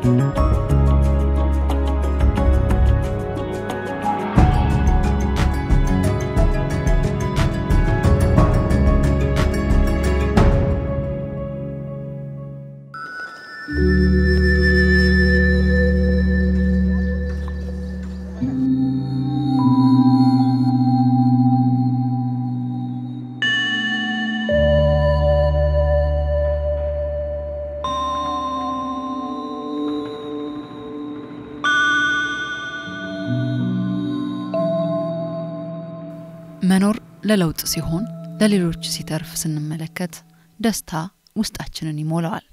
መኖር ለለውጥ ሲሆን ለሌሎች ሲተርፍ ስንመለከት ደስታ ውስጣችንን ይሞላዋል።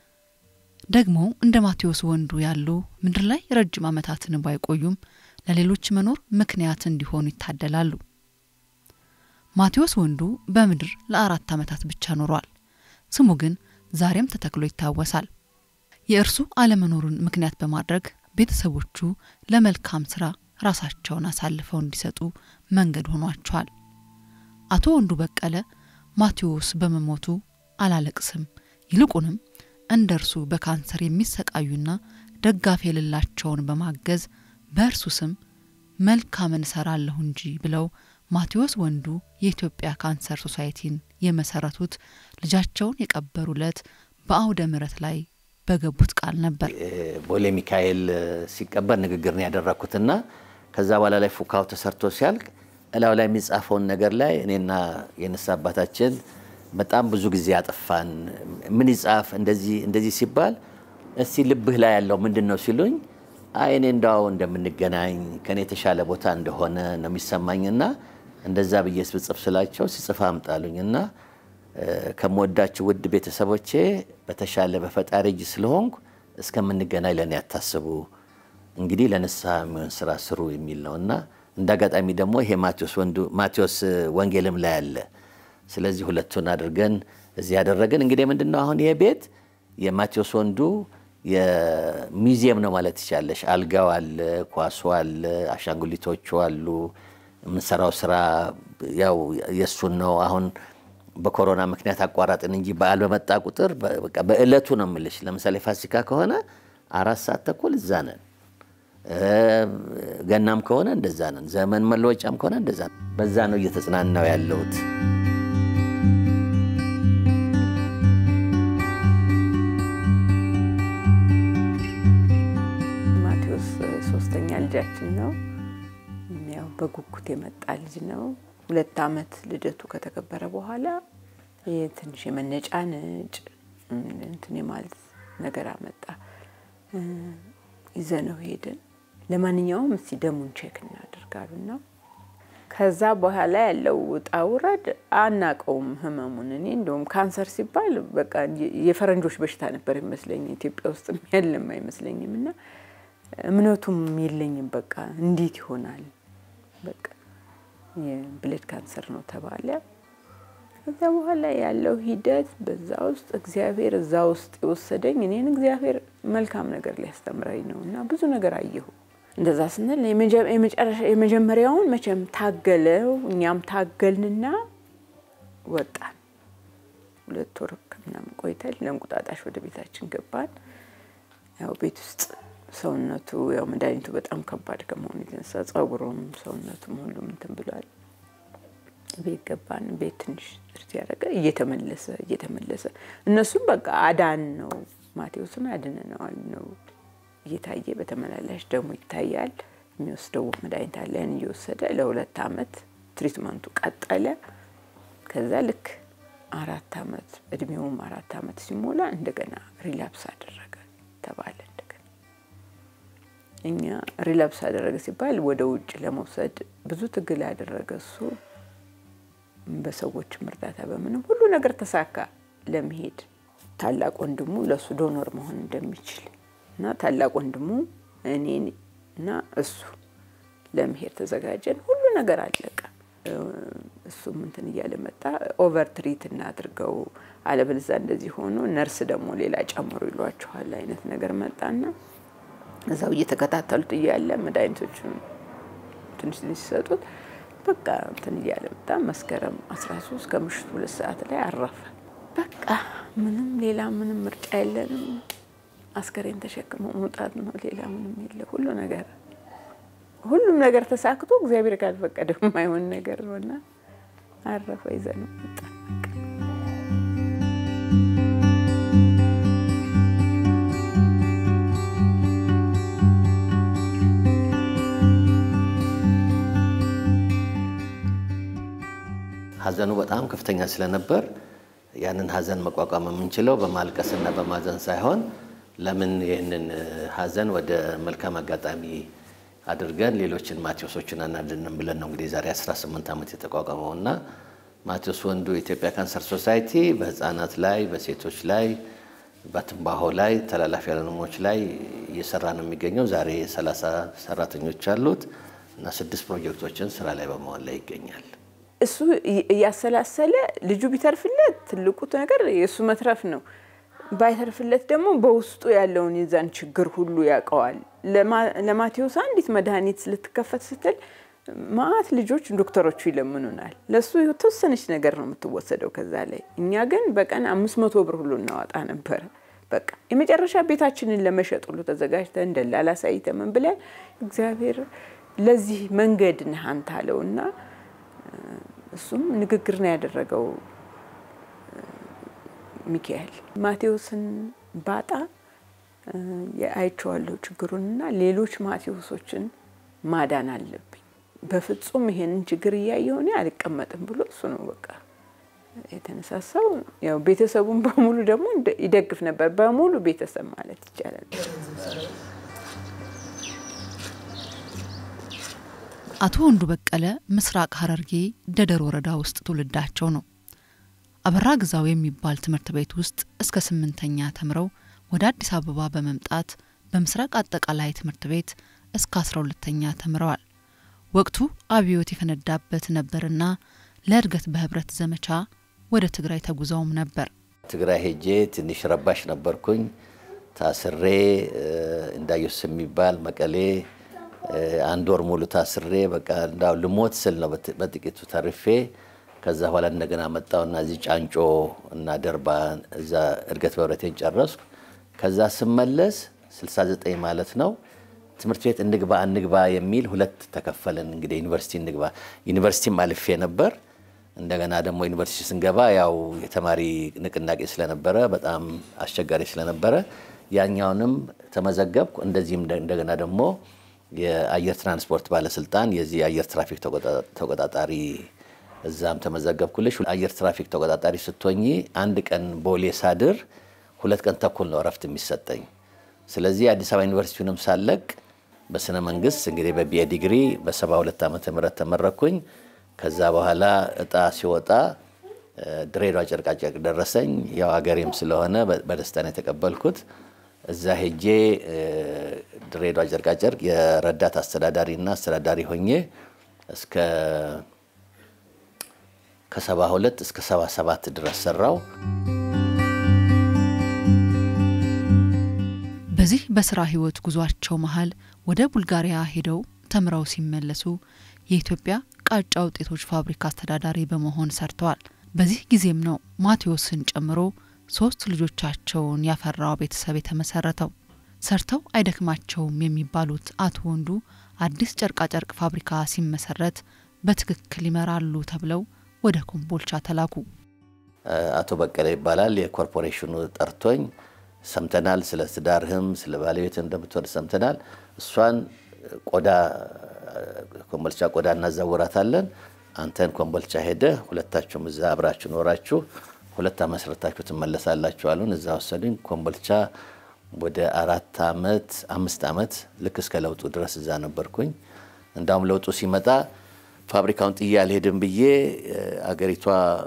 ደግሞ እንደ ማቴዎስ ወንዱ ያሉ ምድር ላይ ረጅም ዓመታትን ባይቆዩም ለሌሎች መኖር ምክንያት እንዲሆኑ ይታደላሉ። ማቴዎስ ወንዱ በምድር ለ4 ዓመታት ብቻ ኖሯል። ስሙ ግን ዛሬም ተተክሎ ይታወሳል። የእርሱ አለመኖሩን ምክንያት በማድረግ ቤተሰቦቹ ለመልካም ስራ ራሳቸውን አሳልፈው እንዲሰጡ መንገድ ሆኗቸዋል። አቶ ወንዱ በቀለ ማቴዎስ በመሞቱ አላለቅስም፣ ይልቁንም እንደርሱ በካንሰር የሚሰቃዩና ደጋፊ የሌላቸውን በማገዝ በእርሱ ስም መልካምን ሰራለሁ እንጂ ብለው ማቴዎስ ወንዱ የኢትዮጵያ ካንሰር ሶሳይቲን የመሰረቱት ልጃቸውን የቀበሩለት በአውደ ምሕረት ላይ በገቡት ቃል ነበር። ቦሌ ሚካኤል ሲቀበር ንግግርን ያደረኩትና ከዛ በኋላ ላይ ፉካው ተሰርቶ ሲያልቅ እላው ላይ የሚጻፈውን ነገር ላይ እኔና የነሳ አባታችን በጣም ብዙ ጊዜ ያጠፋን ምን ይጻፍ እንደዚህ ሲባል እስቲ ልብህ ላይ ያለው ምንድነው ሲሉኝ አይ እኔ እንዳው እንደምንገናኝ ከኔ ተሻለ ቦታ እንደሆነ ነው የሚሰማኝና እንደዛ በየስ ብጽፍ ስላቸው ሲጽፋ አምጣሉኝና ከመወዳችሁ ውድ ቤተሰቦቼ በተሻለ በፈጣሪ እጅ ስለሆንኩ እስከምንገናኝ ለኔ ያታስቡ እንግዲህ ለነሳ ምን ስራ ስሩ የሚል ነውና እንዳጋጣሚ ደግሞ ይሄ ማቴዎስ ወንጌልም ላይ አለ። ስለዚህ ሁለቱን አድርገን እዚህ ያደረገን እንግዲህ ምንድነው አሁን ይሄ ቤት የማቴዎስ ወንዱ የሚውዚየም ነው ማለት ይቻላል። አልጋው አለ፣ ኳሱ አለ፣ አሻንጉሊቶቹ አሉ። ምንሰራው ስራ ያው የሱን ነው። አሁን በኮሮና ምክንያት አቋራጥን እንጂ በዓል በመጣ ቁጥር በቃ በእለቱ ነው ምልሽ። ለምሳሌ ፋሲካ ከሆነ 4 ሰዓት ተኩል እዛ ነን። ገናም ከሆነ እንደዛ ነን። ዘመን መለወጫም ከሆነ እንደዛ በዛ ነው እየተጽናናው ያለውት። ማቴዎስ ሶስተኛ ልጃችን ነው። ያው በጉጉት የመጣ ልጅ ነው። 2 ዓመት ልደቱ ከተከበረ በኋላ ትንሽ የመነጫነጭ እንትን ማለት ነገር አመጣ። ይዘነው ሄደን ለማንኛውም እስቲ ደሙን ቼክ እናደርጋሉና ከዛ በኋላ ያለው ጣውረድ አናቀውም ህመሙን። እኔ እንደውም ካንሰር ሲባል በቃ የፈረንጆች በሽታ ነበር ይመስለኝ ኢትዮጵያ ውስጥ ያለም አይመስለኝምና እምነቱም የለኝም። በቃ እንዴት ይሆናል በቃ የብለድ ካንሰር ነው ተባለ። ከዛ በኋላ ያለው ሂደት በዛ ውስጥ እግዚአብሔር እዛ ውስጥ ይወሰደኝ እኔን እግዚአብሔር መልካም ነገር ሊያስተምረኝ ነውና ብዙ ነገር አየሁ። እንደዛ ስንል የመጀመሪያውን መቼም ታገለው እኛም ታገልንና ወጣን። 2 ወር ከምናምን ቆይተን ለንቁጣጣሽ ወደ ቤታችን ገባን። ያው ቤት ውስጥ ሰውነቱ ያው መድኃኒቱ በጣም ከባድ ከመሆኑ የተነሳ ጸጉሩም ሰውነቱም ሁሉም እንትን ብሏል። ቤት ገባን። ቤት ትንሽ እርት ያደረገ እየተመለሰ እነሱም በቃ አዳን ነው ማቴዎስን አድነናል ነው እየታየ በተመላላሽ ደግሞ ይታያል። የሚወስደው መድኃኒት አለ ያን እየወሰደ ለ2 ዓመት ትሪትመንቱ ቀጠለ። ከዛ ልክ 4 ዓመት እድሜውም 4 ዓመት ሲሞላ እንደገና ሪላፕስ አደረገ ተባለ። እንደገና እኛ ሪላፕስ አደረገ ሲባል ወደ ውጭ ለመውሰድ ብዙ ትግል ያደረገ እሱ በሰዎች እርዳታ በመንም ሁሉ ነገር ተሳካ። ለመሄድ ታላቅ ወንድሙ ለሱ ዶኖር መሆን እንደሚችል እና ታላቅ ወንድሙ እኔና እሱ ለመሄድ ተዘጋጀን። ሁሉ ነገር አለቀ። እሱም እንትን እያለ መጣ። ኦቨር ትሪት እናድርገው አለበለዛ እንደዚህ ሆኖ ነርስ ደግሞ ሌላ ጨምሮ ይሏቸዋል አይነት ነገር መጣና እዛው እየተከታተሉት እያለ መድኃኒቶቹን ትንሽ ሲሰጡት በቃ እንትን እያለ መጣ። መስከረም 13 ከምሽቱ 2 ሰዓት ላይ አረፈ። በቃ ምንም ሌላ ምንም ምርጫ የለንም። አስከሬን ተሸክሞ መውጣት ነው ሌላ ምንም የለ ሁሉም ነገር ተሳክቶ እግዚአብሔር ካልፈቀደው የማይሆን ነገር ነውና አረፈ ይዘነው መጣ ሀዘኑ በጣም ከፍተኛ ስለነበር ያንን ሀዘን መቋቋም የምንችለው በማልቀስና በማዘን ሳይሆን ለምን ይሄንን ሀዘን ወደ መልካም አጋጣሚ አድርገን ሌሎችን ማቴዎሶችን አናድንም ብለን ነው እንግዲህ ዛሬ 18 ዓመት የተቋቋመውና ማቴዎስ ወንዱ ኢትዮጵያ ካንሰር ሶሳይቲ በህፃናት ላይ በሴቶች ላይ በትንባሆ ላይ ተላላፊ ህመሞች ላይ እየሰራ ነው የሚገኘው ዛሬ 30 ሰራተኞች አሉት እና 6 ፕሮጀክቶችን ስራ ላይ በመዋል ላይ ይገኛል እሱ ያሰላሰለ ልጁ ቢተርፍለት ትልቁ ነገር የሱ መትረፍ ነው ባይተርፍለት ደግሞ በውስጡ ያለውን ይዛን ችግር ሁሉ ያቀዋል ለማቴዎስ አንዲት መድኃኒት ልትከፈት ስትል ማት ልጆች ዶክተሮቹ ይለምኑናል ለሱ የተወሰነች ነገር ነው የምትወሰደው ከዛ ላይ እኛ ግን በቀን 500 ብር ሁሉ እናወጣ ነበር በቃ የመጨረሻ ቤታችንን ለመሸጥ ሁሉ ተዘጋጅተን እንደላላ ሳይተምን ብለን እግዚአብሔር ለዚህ መንገድ ነህ አንተ አለውና እሱም ንግግር ነው ያደረገው ሚካኤል ማቴዎስን ባጣ አይቼዋለሁ ችግሩንና ሌሎች ማቴዎሶችን ማዳን አለብኝ በፍጹም ይሄንን ችግር ያየው ነው አልቀመጥም ብሎ እሱ ነው በቃ የተነሳሳው ያው ቤተሰቡን በሙሉ ደግሞ ይደግፍ ነበር በሙሉ ቤተሰብ ማለት ይቻላል አቶ ወንዱ በቀለ ምስራቅ ሐረርጌ ደደር ወረዳ ውስጥ ትውልዳቸው ነው አበራ ግዛው የሚባል ትምህርት ቤት ውስጥ እስከ 8ኛ ተምረው ወደ አዲስ አበባ በመምጣት በምስራቅ አጠቃላይ ትምህርት ቤት እስከ 12ኛ ተምረዋል ወቅቱ አብዮት የፈነዳበት ነበርና ለእድገት በህብረት ዘመቻ ወደ ትግራይ ተጉዘውም ነበር ትግራይ ሄጄ ትንሽ ረባሽ ነበርኩኝ ታስሬ እንዳዩስ የሚባል መቀሌ አንድ ወር ሙሉ ታስሬ በቃ እንዳው ልሞት ስል ነው በጥቂቱ ተርፌ ከዛ በኋላ እንደገና መጣውና እዚህ ጫንጮ እና ደርባ እዛ እድገት በህብረቴን ጨረስኩ ከዛ ስመለስ 69 ማለት ነው ትምህርት ቤት እንግባ የሚል ሁለት ተከፈለን እንግዲህ ዩኒቨርሲቲ እንግባ ዩኒቨርሲቲ ማልፌ ነበር እንደገና ደግሞ ዩኒቨርሲቲ ስንገባ ያው የተማሪ ንቅናቄ ስለነበረ በጣም አስቸጋሪ ስለነበረ ያኛውንም ተመዘገብኩ እንደዚህም እንደገና ደግሞ የአየር ትራንስፖርት ባለስልጣን የዚህ አየር ትራፊክ ተቆጣጣሪ እዛም ተመዘገብኩልሽ አየር ትራፊክ ተቆጣጣሪ ስትሆኚ አንድ ቀን ቦሌ ሳድር 2 ቀን ተኩል ነው ረፍት የሚሰጠኝ ስለዚህ አዲስ አበባ ዩኒቨርሲቲውንም ሳለቅ በስነ መንግስት እንግዲህ በቢኤ ዲግሪ በ72 ዓመተ ምህረት ተመረኩኝ ከዛ በኋላ እጣ ሲወጣ ድሬዳዋ ጨርቃጨርቅ ደረሰኝ ያው ሀገሬም ስለሆነ በደስታ ነው የተቀበልኩት እዛ ሄጄ ድሬዳዋ ጨርቃጨርቅ የረዳት አስተዳዳሪና አስተዳዳሪ ሆኜ እስከ ከ72 እስከ 77 ድረስ ሰራው በዚህ በስራ ህይወት ጉዟቸው መሃል ወደ ቡልጋሪያ ሄደው ተምረው ሲመለሱ የኢትዮጵያ ቃጫ ውጤቶች ፋብሪካ አስተዳዳሪ በመሆን ሰርተዋል በዚህ ጊዜም ነው ማቴዎስን ጨምሮ 3 ልጆቻቸውን ያፈራው ቤተሰብ የተመሰረተው ሰርተው አይደክማቸውም የሚባሉት አቶ ወንዱ አዲስ ጨርቃ ጨርቅ ፋብሪካ ሲመሰረት በትክክል ይመራሉ ተብለው ወደ ኮምቦልቻ ተላኩ አቶ በቀለ ይባላል የኮርፖሬሽኑ ጠርቶኝ ሰምተናል ስለ ትዳርህም ስለ ባለቤት እንደምትወድ ሰምተናል እሷን ቆዳ ኮምቦልቻ ቆዳ እናዛውራታለን አንተን ኮምቦልቻ ሄደ ሁለታችሁም እዛ አብራችሁ ኖራችሁ ሁለት አመስርታችሁ ተመለሳላችሁ አሉን እዛ ወሰዱኝ ኮምቦልቻ ወደ 4 ዓመት 5 ዓመት ልክ እስከ ለውጡ ድረስ እዛ ነበርኩኝ እንዳውም ለውጡ ሲመጣ ፋብሪካውን ጥያል ሄድን ብዬ አገሪቷ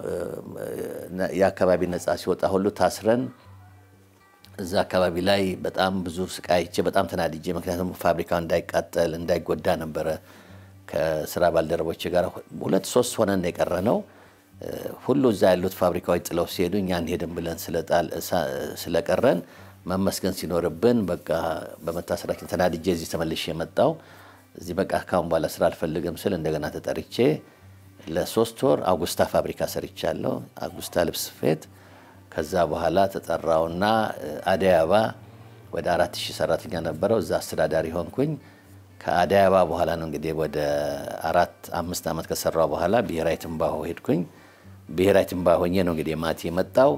ያካባቢ ነፃ ሲወጣ ሁሉ ታስረን እዛ አካባቢ ላይ በጣም ብዙ ስቃይቼ በጣም ተናድጄ ምክንያቱም ፋብሪካው እንዳይቃጠል እንዳይጎዳ ነበር ከስራ ባልደረቦች ጋር 2-3 ሆነን የቀረነው ሁሉ እዛ ያሉት ፋብሪካዎች ጥለው ሲሄዱ እኛን ሄድን ብለን ስለቀረን መመስገን ሲኖርብን በቃ በመታሰራችን ተናድጄ እዚህ ተመልሼ መጣው እዚህ በቃ ካሁን በኋላ ስራ አልፈልግም ስል እንደገና ተጠርቼ ለ3 ወር አውጉስታ ፋብሪካ ሰርቻለሁ አውጉስታ ልብስ ስፌት ከዛ በኋላ ተጠራውና አዲስ አበባ ወደ 4000 ሰራተኛ ነበረው እዛ አስተዳዳሪ ሆንኩኝ ከአዲስ አበባ በኋላ ነው እንግዲህ ወደ 4-5 አመት ከሰራው በኋላ ብሔራዊ ትንባሆ ሄድኩኝ ብሔራዊ ትንባሆ ሆኜ ነው እንግዲህ ማቲ የመጣው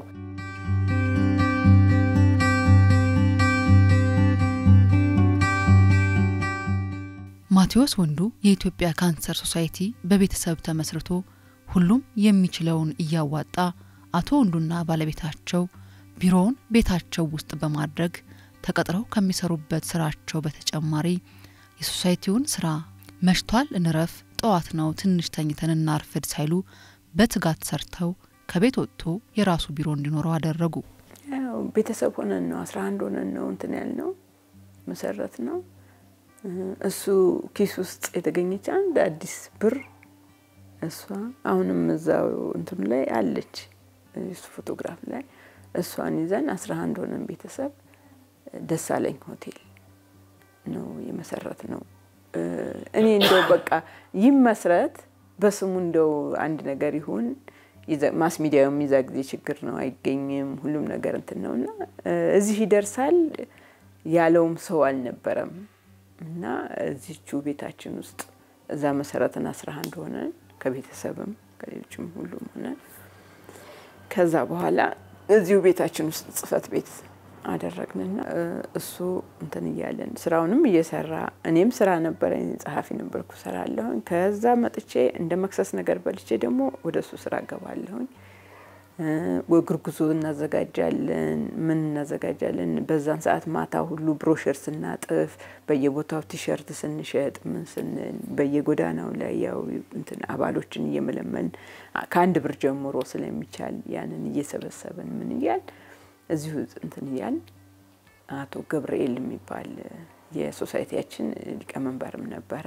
ማቴዎስ ወንዱ የኢትዮጵያ ካንሰር ሶሳይቲ በቤተሰብ ተመስርቶ ሁሉም የሚችለውን እያዋጣ አቶ ወንዱና ባለቤታቸው ቢሮውን ቤታቸው ውስጥ በማድረግ ተቀጥረው ከሚሰሩበት ስራቸው በተጨማሪ የሶሳይቲውን ስራ መሽቷል እንረፍ ጠዋት ነው ትንሽ ተኝተን እናርፍድ ሳይሉ በትጋት ሰርተው ከቤት ወጥቶ የራሱ ቢሮ እንዲኖረው አደረጉ ያው ቤተሰብ ሆነን ነው 11 ሆነን ነው እንትን ያልነው መሰረት ነው እሱ ኪስ ውስጥ የተገኘች አንድ አዲስ ብር እሷ አሁንም እዛው እንትን ላይ አለች እሱ ፎቶግራፍ ላይ እሷን ይዘን 11 ሆነን ቤተሰብ ደሳለኝ ሆቴል ነው የመሰረት ነው እኔ እንደው በቃ ይመስረት በስሙ እንደው አንድ ነገር ይሁን ማስ ሚዲያው የሚዛግዚ ችግር ነው አይገኝም ሁሉም ነገር እንትን ነውና እዚህ ይደርሳል ያለውም ሰው አልነበረም እና እዚቹ ቤታችን ውስጥ እዛ መሰረትን 11 ሆነን ከቤተሰብም ከሌሎችም ሁሉም ሆነን ከዛ በኋላ እዚሁ ቤታችን ውስጥ ጽፈት ቤት አደረግንና እሱ እንትን ይያለን ስራውንም እየሰራ እኔም ስራ ነበረኝ ጸሐፊ ነበርኩ ሰራለሁ ከዛ መጥቼ እንደ መክሰስ ነገር በልቼ ደግሞ ወደሱ ስራ ገባለሁ ወግርጉዞ እናዘጋጃለን ምን እናዘጋጃለን በዛን ሰዓት ማታ ሁሉ ብሮሸር ስናጥፍ በየቦታው ቲሸርት ስንሸጥ ምን ስንል በየጎዳናው ላይ ያው እንትን አባሎችን እየመለመን ከአንድ ብር ጀምሮ ስለሚቻል ያንን እየሰበሰበን ምን ይያል እዚሁ እንትን ይያል አቶ ገብርኤል የሚባል የሶሳይቲያችን ሊቀመንበርም ነበረ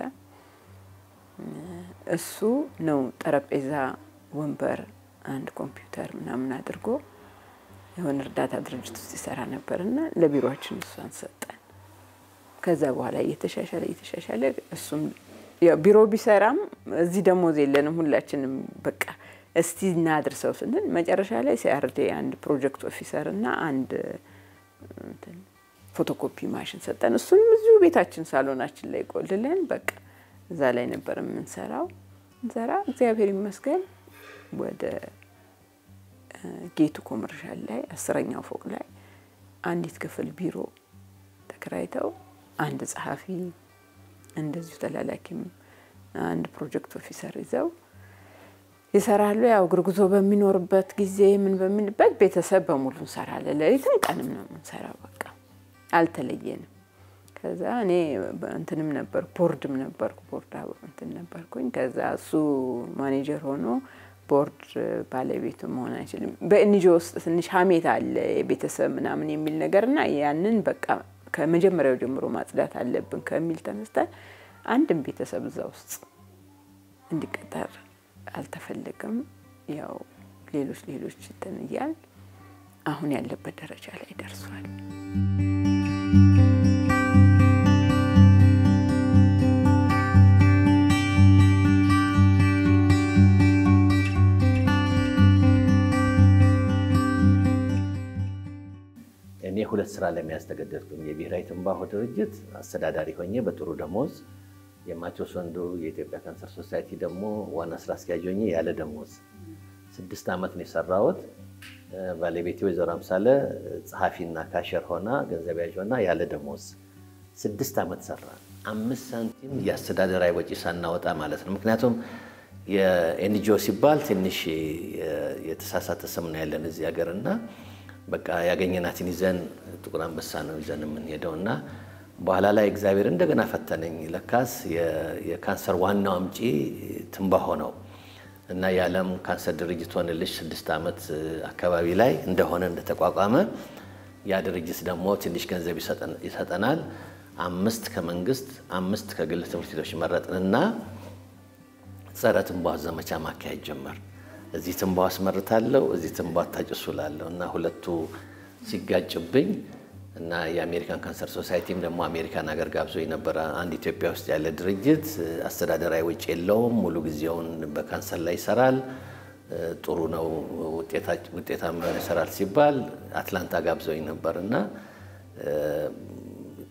እሱ ነው ጠረጴዛ ወንበር አንድ ኮምፒውተር ምናምን አድርጎ የሆነ እርዳታ ድርጅት ውስጥ ይሰራ ነበርና ለቢሮአችን እሱን ሰጠን ከዛ በኋላ እየተሻሻለ እሱም ያው ቢሮ ቢሰራም እዚህ ደሞዝ የለንም ሁላችንም በቃ እስቲ እናድርሰው ስንል መጨረሻ ላይ ሲአርዲ አንድ ፕሮጀክት ኦፊሰር እና አንድ እንትን ፎቶኮፒ ማሽን ሰጠን እሱንም እዚሁ ቤታችን ሳሎናችን ላይ ቆልለን በቃ እዛ ላይ ነበር የምንሰራው ዘራ እግዚአብሔር ይመስገን ወደ ጌቱ ኮመርሻል ላይ 10ኛው ፎቅ ላይ አንዲት ክፍል ቢሮ ተከራይተው አንድ ጸሐፊ እንደዚሁ ተላላኪም አንድ ፕሮጀክት ኦፊሰር ይዘው ይሰራሉ ያው ግርጉዞ በሚኖርበት ጊዜ ምን በሚልበት ቤተሰብ በሙሉ እንሰራለን ለሊትም ቀንም ነው የምንሰራው በቃ አልተለየንም ከዛ እኔ እንትንም ነበር ቦርድም ነበርኩ ቦርድ እንትን ነበርኩኝ ከዛ እሱ ማኔጀር ሆኖ ቦርድ ባለቤቱ መሆን አይችልም በእንጆ ውስጥ ትንሽ ሀሜት አለ ቤተሰብ ምናምን የሚል ነገርና ያንን በቃ ከመጀመሪያው ጀምሮ ማጽዳት አለብን ከሚል ተነስተን አንድም ቤተሰብ እዛ ውስጥ እንዲቀጠር አልተፈለገም ያው ሌሎች ተንያል አሁን ያለበት ደረጃ ላይ ደርሷል እኔ ሁለት ስራ ለሚያስተገደድኩኝ የብሔራዊ ትንባሆ ድርጅት አስተዳዳሪ ሆኜ በጥሩ ደሞዝ የማቴዎስ ወንዱ የኢትዮጵያ ካንሰር ሶሳይቲ ደግሞ ዋና ስራ አስኪያጅ ሆኜ ያለ ደሞዝ 6 አመት ነው የሰራሁት ባለቤቴ ወይዘሮ አምሳለ ጸሐፊና ካሸር ሆና ገንዘብ ያዥ ሆና ያለ ደሞዝ 6 አመት ሰራ 5 ሳንቲም ያስተዳደራዊ ወጪ ሳናወጣ ማለት ነው ምክንያቱም የኤንጂኦ ሲባል ትንሽ የተሳሳተ ስም ነው ያለን እዚህ ሀገርና በቃ ያገኘናትን ይዘን ጥቁር አንበሳ ነው ይዘን ምን ሄደውና በኋላ ላይ እግዚአብሔር እንደገና ፈተነኝ ለካስ የካንሰር ዋናው አምጪ ትንባሆ ነው እና የዓለም ካንሰር ድርጅት ሆነልሽ 6 አመት አካባቢ ላይ እንደሆነ እንደተቋቋመ ያ ድርጅት ደግሞ ትንሽ ገንዘብ ይሰጠናል 5 ከመንግስት 5 ከግል ትምህርት ቤቶች መረጥንና ጸረ ትንባሆ ዘመቻ ማካሄድ ጀመር እዚህ ትንባሆ አስመርታለሁ እዚህ ትንባሆ ታጭሱላለሁ እና ሁለቱ ሲጋጭብኝ እና የአሜሪካን ካንሰር ሶሳይቲም ደግሞ አሜሪካን ሀገር ጋብዞ የነበረ አንድ ኢትዮጵያ ውስጥ ያለ ድርጅት አስተዳደራዊ ወጪ የለውም ሙሉ ጊዜውን በካንሰር ላይ ይሰራል ጥሩ ነው ውጤታማ ይሰራል ሲባል አትላንታ ጋብዞኝ ነበርና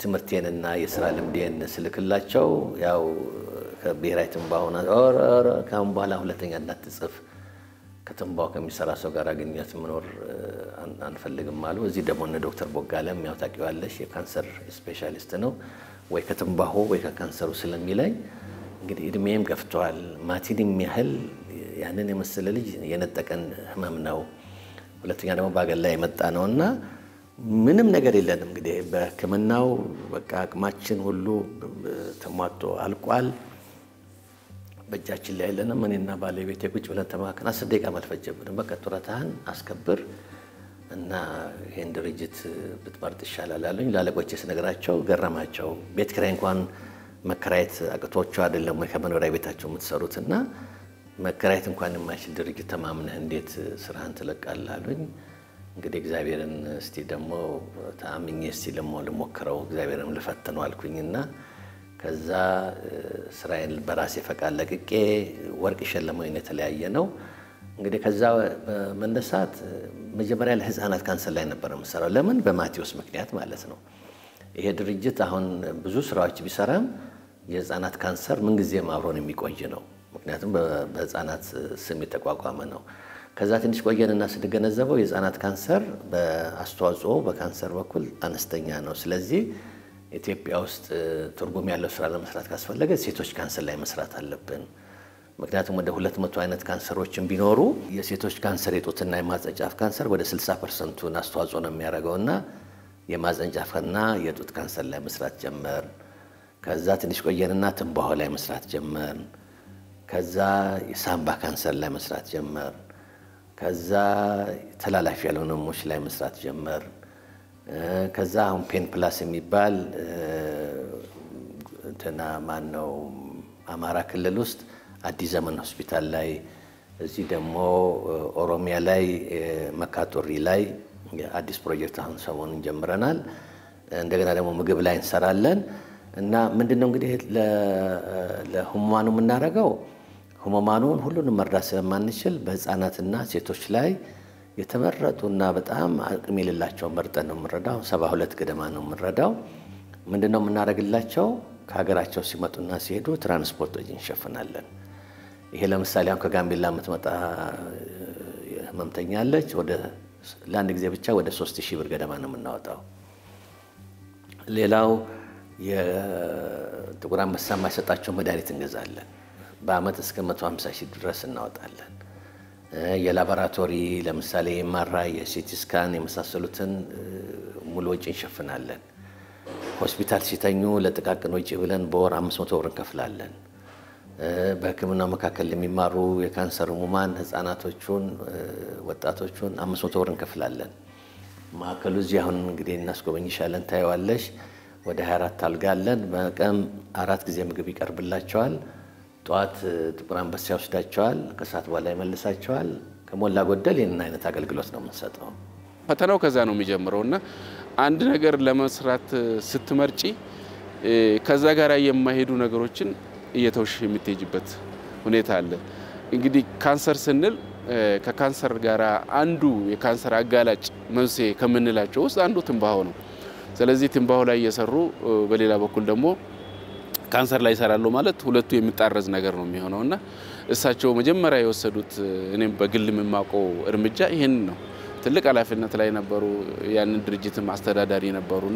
ትምርቴንና የሥራ ልምዴን ስልክላቸው ያው ከብሔራዊ ትንባሆና ካሁን በኋላ ሁለተኛ እንዳትጽፍ ከትንባሆ ከሚሰራ ሰው ጋር ግንኙነት መኖር አንፈልግም አሉ። እዚህ ደግሞ እነ ዶክተር ቦጋለም ያው ታውቂዋለሽ የካንሰር ስፔሻሊስት ነው ወይ ከትንባሆ ወይ ከካንሰሩ ስለሚለኝ እንግዲህ እድሜም ገፍቷል። ማቲንም ያህል ያንን የመሰለ ልጅ የነጠቀን ህመም ነው። ሁለተኛ ደግሞ ባገል ላይ የመጣ ነውና ምንም ነገር የለንም። እንግዲህ በህክምናው በቃ አቅማችን ሁሉ ተሟጦ አልቋል። በእጃችን ላይ ያለንም እኔና ባለቤቴ ቁጭ ብለን ተማከን 10 ደቂቃ አልፈጀብንም። በቃ ጡረታህን አስከብር እና ይሄን ድርጅት ብትመርጥ ይሻላል አሉኝ። ላለቆቼ ስነግራቸው ገረማቸው። ቤት ኪራይ እንኳን መከራየት አቅቶቸው አይደለም ወይ ከመኖሪያ ቤታቸው የምትሰሩትና መከራየት እንኳን የማይችል ድርጅት ተማምነህ እንዴት ስራህን ትለቃለህ አሉኝ። እንግዲህ እግዚአብሔርን እስቲ ደግሞ ታምኜ እስቲ ልሞክረው እግዚአብሔርን ልፈትነው አልኩኝና ከዛ ስራዬን በራሴ ፈቃድ ለቅቄ ወርቅ ሸለመኝ የተለያየ ነው። እንግዲህ ከዛ በመነሳት መጀመሪያ ለህፃናት ካንሰር ላይ ነበር የምሰራው። ለምን በማቴዎስ ምክንያት ማለት ነው። ይሄ ድርጅት አሁን ብዙ ስራዎች ቢሰራም የህፃናት ካንሰር ምን ጊዜም አብሮን የሚቆይ ነው። ምክንያቱም በህፃናት ስም የተቋቋመ ነው። ከዛ ትንሽ ቆየንና ስንገነዘበው የህፃናት ካንሰር በአስተዋጽኦ በካንሰር በኩል አነስተኛ ነው። ስለዚህ ኢትዮጵያ ውስጥ ትርጉም ያለው ስራ ለመስራት ካስፈለገ ሴቶች ካንሰር ላይ መስራት አለብን። ምክንያቱም ወደ 200 አይነት ካንሰሮችን ቢኖሩ የሴቶች ካንሰር የጡትና የማህፀን ጫፍ ካንሰር ወደ 60% አስተዋጽኦ ነው የሚያደርገውና የማህፀን ጫፍና የጡት ካንሰር ላይ መስራት ጀመር። ከዛ ትንሽ ቆየንና ትንባሆ ላይ መስራት ጀመር። ከዛ የሳምባ ካንሰር ላይ መስራት ጀመር። ከዛ ተላላፊ ያልሆኑ ህመሞች ላይ መስራት ጀመር። ከዛ አሁን ፔን ፕላስ የሚባል እንትና ማነው አማራ ክልል ውስጥ አዲስ ዘመን ሆስፒታል ላይ እዚህ ደግሞ ኦሮሚያ ላይ መካቶሪ ላይ አዲስ ፕሮጀክት አሁን ሰሞኑን ጀምረናል። እንደገና ደግሞ ምግብ ላይ እንሰራለን እና ምንድነው እንግዲህ ለህሙማኑ የምናደርገው ህሙማኑን ሁሉንም መርዳት ስለማንችል በህፃናትና ሴቶች ላይ የተመረጡና በጣም አቅም የሌላቸው መርጠን ነው የምንረዳው። 72 ገደማ ነው የምንረዳው። ምንድነው የምናደርግላቸው ከሀገራቸው ሲመጡና ሲሄዱ ትራንስፖርት እንሸፍናለን። ይሄ ለምሳሌ አሁን ከጋምቤላ የምትመጣ ህመምተኛ አለች። ለአንድ ጊዜ ብቻ ወደ 3000 ብር ገደማ ነው የምናወጣው። ሌላው የጥቁር አንበሳ የማይሰጣቸው መድኃኒት እንገዛለን። በአመት እስከ 150 ሺህ ድረስ እናወጣለን። የላቦራቶሪ ለምሳሌ የኤምአርአይ የሲቲ ስካን የመሳሰሉትን ሙሉ ወጪ እንሸፍናለን። ሆስፒታል ሲተኙ ለጥቃቅን ወጪ ብለን በወር 500 ብር እንከፍላለን። በህክምናው መካከል የሚማሩ የካንሰር ህሙማን ህፃናቶቹን ወጣቶቹን 500 ብር እንከፍላለን። ማዕከሉ እዚህ አሁን እንግዲህ እናስጎበኝሻለን ታየዋለሽ። ወደ 24 አልጋ አለን። በቀን 4 ጊዜ ምግብ ይቀርብላቸዋል። ጧት ጥቁር አንበሳ ይወስዳቸዋል፣ ከሰዓት በኋላ ይመልሳቸዋል። ከሞላ ጎደል ይህንን አይነት አገልግሎት ነው የምንሰጠው። ፈተናው ከዛ ነው የሚጀምረውና አንድ ነገር ለመስራት ስትመርጪ ከዛ ጋር የማይሄዱ ነገሮችን እየተውሽ የምትሄጂበት ሁኔታ አለ። እንግዲህ ካንሰር ስንል ከካንሰር ጋር አንዱ የካንሰር አጋላጭ መንስኤ ከምንላቸው ውስጥ አንዱ ትንባሆ ነው። ስለዚህ ትንባሆ ላይ እየሰሩ በሌላ በኩል ደግሞ ካንሰር ላይ ይሰራሉ ማለት ሁለቱ የሚጣረዝ ነገር ነው የሚሆነውና እሳቸው መጀመሪያ የወሰዱት እኔም በግል የማውቀው እርምጃ ይሄን ነው። ትልቅ ኃላፊነት ላይ ነበሩ። ያንን ድርጅትም አስተዳዳሪ ነበሩና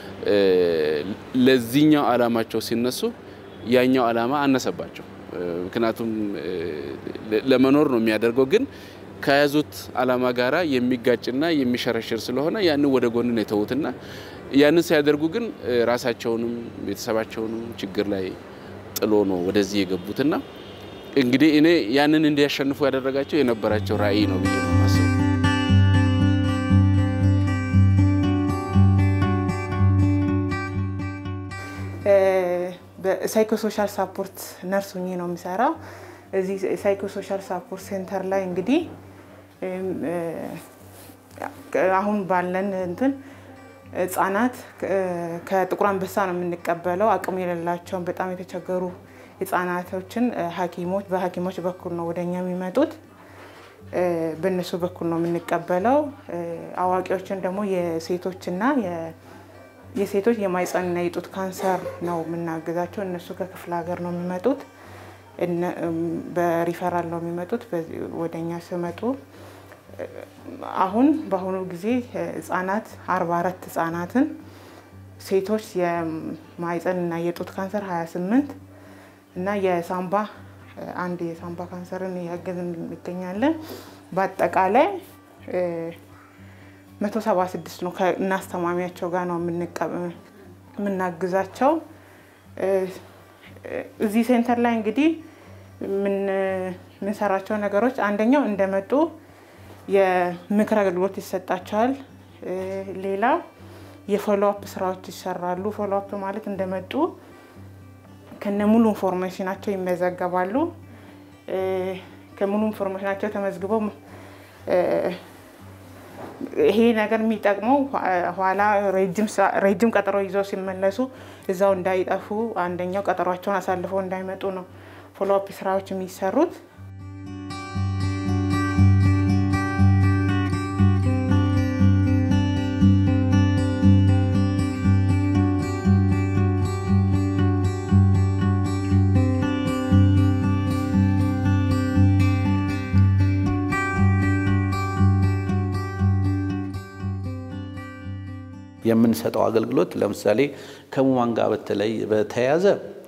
ለዚህኛው ዓላማቸው ሲነሱ ያኛው ዓላማ አነሰባቸው። ምክንያቱም ለመኖር ነው የሚያደርገው ግን ከያዙት ዓላማ ጋራ የሚጋጭና የሚሸረሽር ስለሆነ ያንን ወደ ጎን ነው የተውትና ያንን ሲያደርጉ ግን ራሳቸውንም ቤተሰባቸውንም ችግር ላይ ጥሎ ነው ወደዚህ የገቡትና እንግዲህ እኔ ያንን እንዲያሸንፉ ያደረጋቸው የነበራቸው ራዕይ ነው ብዬ ነው ማሰብ። በሳይኮሶሻል ሳፖርት ነርስ ሆኜ ነው የምሰራው። እዚህ ሳይኮሶሻል ሳፖርት ሴንተር ላይ እንግዲህ አሁን ባለን እንትን ህፃናት ከጥቁር አንበሳ ነው የምንቀበለው። አቅም የሌላቸውን በጣም የተቸገሩ ህፃናቶችን በሐኪሞች በኩል ነው ወደኛ የሚመጡት። በእነሱ በኩል ነው የምንቀበለው። አዋቂዎችን ደግሞ የሴቶችና የሴቶች የማይፀንና የጡት ካንሰር ነው የምናግዛቸው። እነሱ ከክፍለ ሀገር ነው የሚመጡት በሪፈራል ነው የሚመጡት ወደኛ ሲመጡ አሁን በአሁኑ ጊዜ ህጻናት 44 ህጻናትን ሴቶች የማይፀንና የጡት ካንሰር 28 እና የሳምባ አንድ የሳምባ ካንሰርን ያገዝን እንገኛለን። በአጠቃላይ 176 ነው ከናስተማሚያቸው ጋር ነው የምናግዛቸው። እዚህ ሴንተር ላይ እንግዲህ ምን ሰራቸው ነገሮች አንደኛው እንደመጡ የምክር አገልግሎት ይሰጣቸዋል። ሌላ የፎሎ አፕ ስራዎች ይሰራሉ። ፎሎ አፕ ማለት እንደመጡ ከነሙሉ ኢንፎርሜሽናቸው ይመዘገባሉ። ከሙሉ ኢንፎርሜሽናቸው ተመዝግበው ይሄ ነገር የሚጠቅመው ኋላ ረጅም ቀጠሮ ይዘው ሲመለሱ እዛው እንዳይጠፉ አንደኛው ቀጠሯቸውን አሳልፈው እንዳይመጡ ነው ፎሎ አፕ ስራዎች የሚሰሩት። የምንሰጠው አገልግሎት ለምሳሌ ከሙማን ጋር በተያያዘ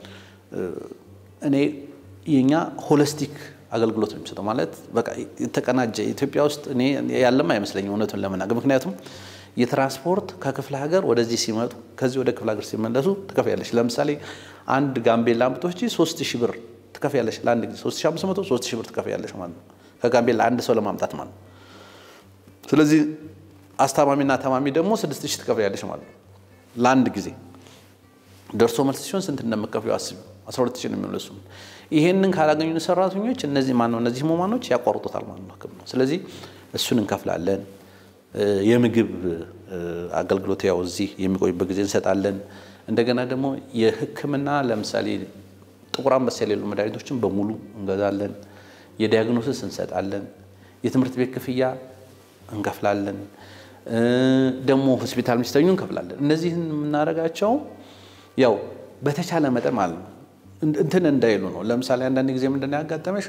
እኔ የኛ ሆሊስቲክ አገልግሎት ነው የሚሰጠው ማለት በቃ የተቀናጀ ኢትዮጵያ ውስጥ እኔ ያለም አይመስለኝም እውነቱን ለመናገር። ምክንያቱም የትራንስፖርት ከክፍለ ሀገር ወደዚህ ሲመጡ ከዚህ ወደ ክፍለ ሀገር ሲመለሱ ትከፍያለሽ። ለምሳሌ አንድ ጋምቤላ አምጥቶሽ 3000 ብር ትከፍያለሽ ለአንድ ጊዜ 3500 3000 ብር ትከፍያለሽ ማለት ነው ከጋምቤላ አንድ ሰው ለማምጣት ማለት ነው። ስለዚህ አስተማሚና ተማሚ ደግሞ 6000 ትከፍያለሽ ማለት ነው ለአንድ ጊዜ። ደርሶ መልስ ሲሆን ስንት እንደምትከፍዩ አስቢ 12000 ነው የሚመለሱ። ይሄንን ካላገኙ ሰራተኞች እነዚህ እነዚህ ህሙማኖች ያቋርጡታል ማለት ነው ህክምና። ስለዚህ እሱን እንከፍላለን። የምግብ አገልግሎት ያው እዚህ የሚቆይበት ጊዜ እንሰጣለን። እንደገና ደግሞ የህክምና ለምሳሌ ጥቁር አንበሳ የሌሉ መድኃኒቶችን በሙሉ እንገዛለን። የዲያግኖሲስ እንሰጣለን። የትምህርት ቤት ክፍያ እንከፍላለን። ደግሞ ሆስፒታል ሚስተኙ እንከፍላለን። እነዚህን የምናረጋቸው ያው በተቻለ መጠን ማለት ነው እንትን እንዳይሉ ነው። ለምሳሌ አንዳንድ ጊዜ ምንድነው ያጋጠመሽ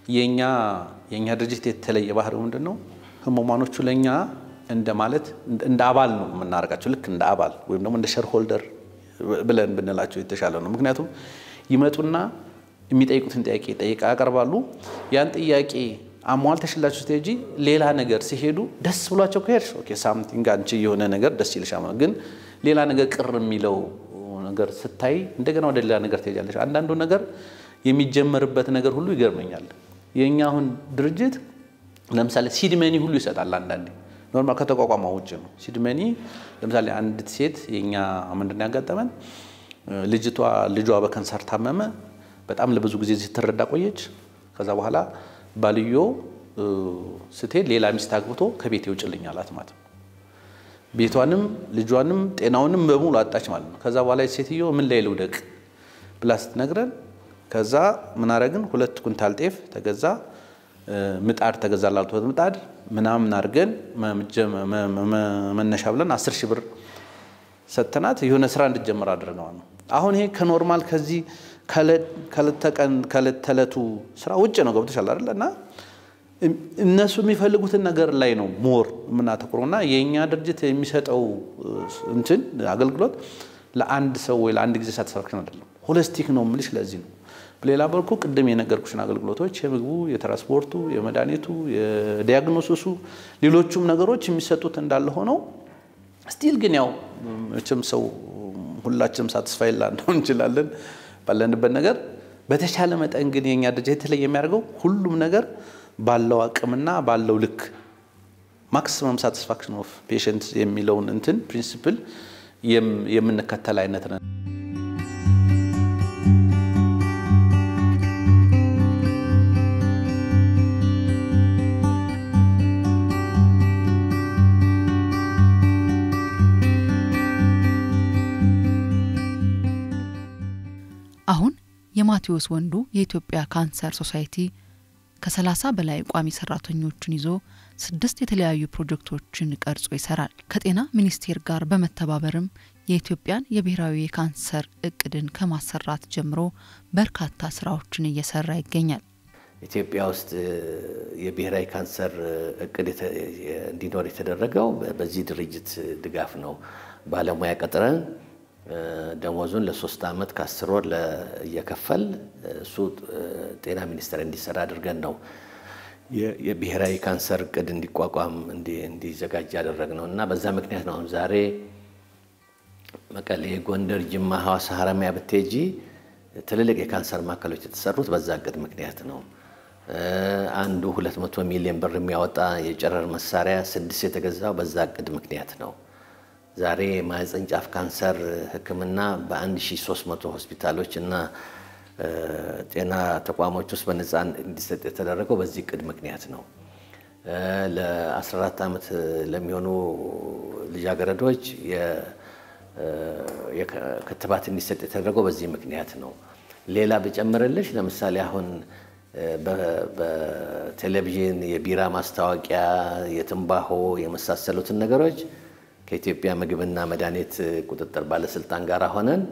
የኛ ድርጅት የተለየ ባህሪው ምንድነው ህሙማኖቹ ለኛ እንደማለት እንደ አባል ነው የምናረጋቸው። ልክ እንደ አባል ወይም ደግሞ እንደ ሼር ሆልደር ብለን ብንላቸው የተሻለ ነው። ምክንያቱም ይመጡና የሚጠይቁትን ጥያቄ ያቀርባሉ። ያን ጥያቄ አሟልተሽላችሁ ስትሄጂ ሌላ ነገር ሲሄዱ ደስ ብሏቸው ከሄድሽ ኦኬ ሳምቲንግ አንቺ የሆነ ነገር ደስ ይልሻል ማለት ግን ሌላ ነገር ቅር የሚለው ነገር ስታይ እንደገና ወደ ሌላ ነገር ትሄጃለሽ። አንዳንዱ ነገር የሚጀመርበት ነገር ሁሉ ይገርመኛል። የኛ አሁን ድርጅት ለምሳሌ ሲድመኒ ሁሉ ይሰጣል። አንዳንዴ ኖርማል ከተቋቋመው ውጭ ነው ሲድመኒ። ለምሳሌ አንድ ሴት የኛ ምንድነው ያጋጠመን ልጇ በካንሰር ታመመ። በጣም ለብዙ ጊዜ ስትረዳ ቆየች። ከዛ በኋላ ባልዮ ስትሄድ ሌላ ሚስት አግብቶ ከቤት ይውጭልኝ አላት ማለት ነው። ቤቷንም ልጇንም ጤናውንም በሙሉ አጣች ማለት ነው። ከዛ በኋላ ሴትዮ ምን ላይ ልውደቅ ብላ ስትነግረን ከዛ ምን አረግን 2 ኩንታል ጤፍ ተገዛ፣ ምጣድ ተገዛላልቶ ምጣድ ምናምን አርገን መነሻ ብለን 10000 ብር ሰጥተናት የሆነ ስራ እንድትጀምር አድርገናል ነው። አሁን ይሄ ከኖርማል ከዚህ ከለተለቱ ስራ ውጭ ነው ገብተሻል አይደልና እነሱ የሚፈልጉትን ነገር ላይ ነው ሞር ምናተኩሩና የኛ ድርጅት የሚሰጠው እንትን አገልግሎት ለአንድ ሰው ወይ ለአንድ ጊዜ ሳትስፋክሽን አይደለም ሆሊስቲክ ነው ምልሽ። ለዚህ ነው በሌላ በልኩ ቅድም የነገርኩሽን አገልግሎቶች የምግቡ የትራንስፖርቱ የመድኃኒቱ የዲያግኖሲሱ ሌሎችም ነገሮች የሚሰጡት እንዳለ ሆነው ስቲል ግን ያው እችም ሰው ሁላችንም ሳትስፋይ ላንሆን እንችላለን ባለንበት ነገር በተሻለ መጠን ግን የኛ ድርጅት የተለየ የሚያደርገው ሁሉም ነገር ባለው አቅምና ባለው ልክ ማክሲመም ሳቲስፋክሽን ኦፍ ፔሸንት የሚለውን እንትን ፕሪንሲፕል የምንከተል አይነት ነው። አሁን የማቴዎስ ወንዱ የኢትዮጵያ ካንሰር ሶሳይቲ ከ30 በላይ ቋሚ ሰራተኞችን ይዞ 6 የተለያዩ ፕሮጀክቶችን ቀርጾ ይሰራል። ከጤና ሚኒስቴር ጋር በመተባበርም የኢትዮጵያን የብሔራዊ የካንሰር እቅድን ከማሰራት ጀምሮ በርካታ ስራዎችን እየሰራ ይገኛል። ኢትዮጵያ ውስጥ የብሔራዊ ካንሰር እቅድ እንዲኖር የተደረገው በዚህ ድርጅት ድጋፍ ነው። ባለሙያ ቀጥረን ደሞዙን ለ3 አመት ከ10 ወር እየከፈል እሱ ጤና ሚኒስቴር እንዲሰራ አድርገን ነው የብሔራዊ ካንሰር እቅድ እንዲቋቋም እንዲዘጋጅ ያደረግነውና በዛ ምክንያት ነው ዛሬ መቀሌ፣ ጎንደር፣ ጅማ፣ ሐዋሳ፣ ሐረማያ ብትሄጂ ትልልቅ የካንሰር ማዕከሎች የተሰሩት በዛ እቅድ ምክንያት ነው። አንዱ 200 ሚሊዮን ብር የሚያወጣ የጨረር መሳሪያ 6 የተገዛው በዛ እቅድ ምክንያት ነው። ዛሬ ማህፀን ጫፍ ካንሰር ህክምና በ1300 ሆስፒታሎች እና ጤና ተቋሞች ውስጥ በነፃ እንዲሰጥ የተደረገው በዚህ እቅድ ምክንያት ነው። ለ14 አመት ለሚሆኑ ልጃገረዶች የክትባት እንዲሰጥ የተደረገው በዚህ ምክንያት ነው። ሌላ በጨመረልሽ ለምሳሌ አሁን በቴሌቪዥን የቢራ ማስታወቂያ የትንባሆ የመሳሰሉትን ነገሮች ከኢትዮጵያ ምግብና መድኃኒት ቁጥጥር ባለስልጣን ጋር ሆነን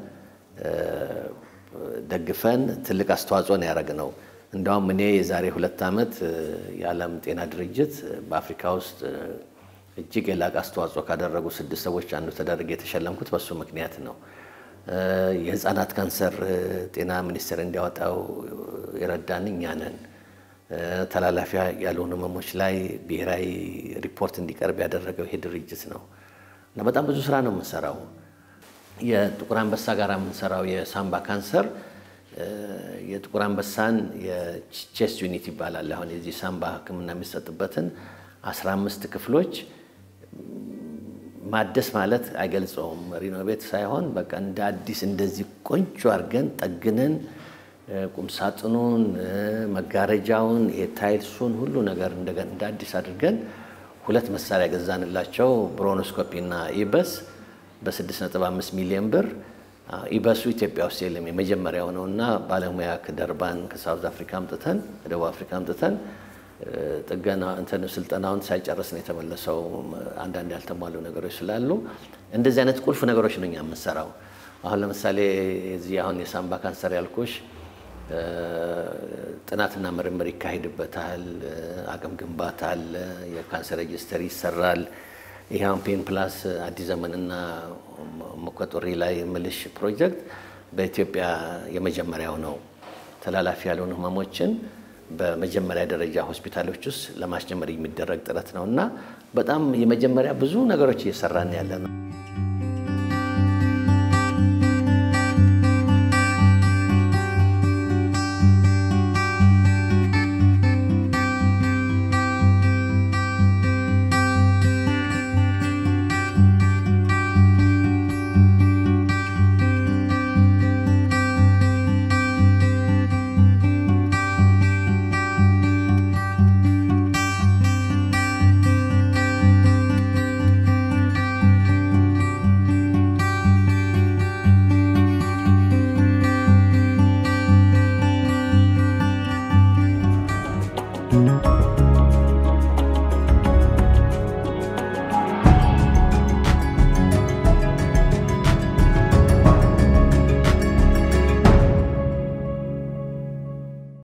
ደግፈን ትልቅ አስተዋጽኦ ነው ያደረግነው። እንደውም እኔ የዛሬ 2 አመት የዓለም ጤና ድርጅት በአፍሪካ ውስጥ እጅግ የላቀ አስተዋጽኦ ካደረጉ 6 ሰዎች አንዱ ተደርጌ የተሸለምኩት በሱ ምክንያት ነው። የህፃናት ካንሰር ጤና ሚኒስቴር እንዲያወጣው የረዳን እኛ ነን። ተላላፊ ያልሆኑ ህመሞች ላይ ብሔራዊ ሪፖርት እንዲቀርብ ያደረገው ይሄ ድርጅት ነው። እና በጣም ብዙ ስራ ነው የምንሰራው። የጥቁር አንበሳ ጋር የምንሰራው የሳምባ ካንሰር የጥቁር አንበሳን የቼስት ዩኒት ይባላል። አሁን የዚህ ሳምባ ህክምና የሚሰጥበትን 15 ክፍሎች ማደስ ማለት አይገልጸውም። ሪኖቬት ሳይሆን በቃ እንደ አዲስ እንደዚህ ቆንጆ አድርገን ጠግነን ቁምሳጥኑን፣ መጋረጃውን፣ የታይልሱን ሁሉ ነገር እንደገና እንደ አዲስ አድርገን 2 መሳሪያ ገዛንላቸው። ብሮኖስኮፒ እና ኢበስ በ6.5 ሚሊዮን ብር። ኢበሱ ኢትዮጵያ ውስጥ የለም የመጀመሪያው ነውና ባለሙያ ከደርባን ከሳውዝ አፍሪካ አምጥተን ከደቡብ አፍሪካ አምጥተን ጥገና ስልጠናውን ሳይጨርስ ነው የተመለሰው። አንዳንድ ያልተሟሉ ነገሮች ስላሉ እንደዚህ አይነት ቁልፍ ነገሮች ነው የምንሰራው። አሁን ለምሳሌ እዚህ አሁን የሳምባ ካንሰር ያልኩሽ ጥናትና ምርምር ይካሄድበታል። አቅም ግንባታ አለ። የካንሰር ሬጂስተር ይሰራል። ይሄን ፔን ፕላስ አዲስ ዘመንና መቆጦሪ ላይ ምልሽ ፕሮጀክት በኢትዮጵያ የመጀመሪያው ነው። ተላላፊ ያልሆኑ ህመሞችን በመጀመሪያ ደረጃ ሆስፒታሎች ውስጥ ለማስጀመር የሚደረግ ጥረት ነውና በጣም የመጀመሪያ ብዙ ነገሮች እየሰራን ያለነው።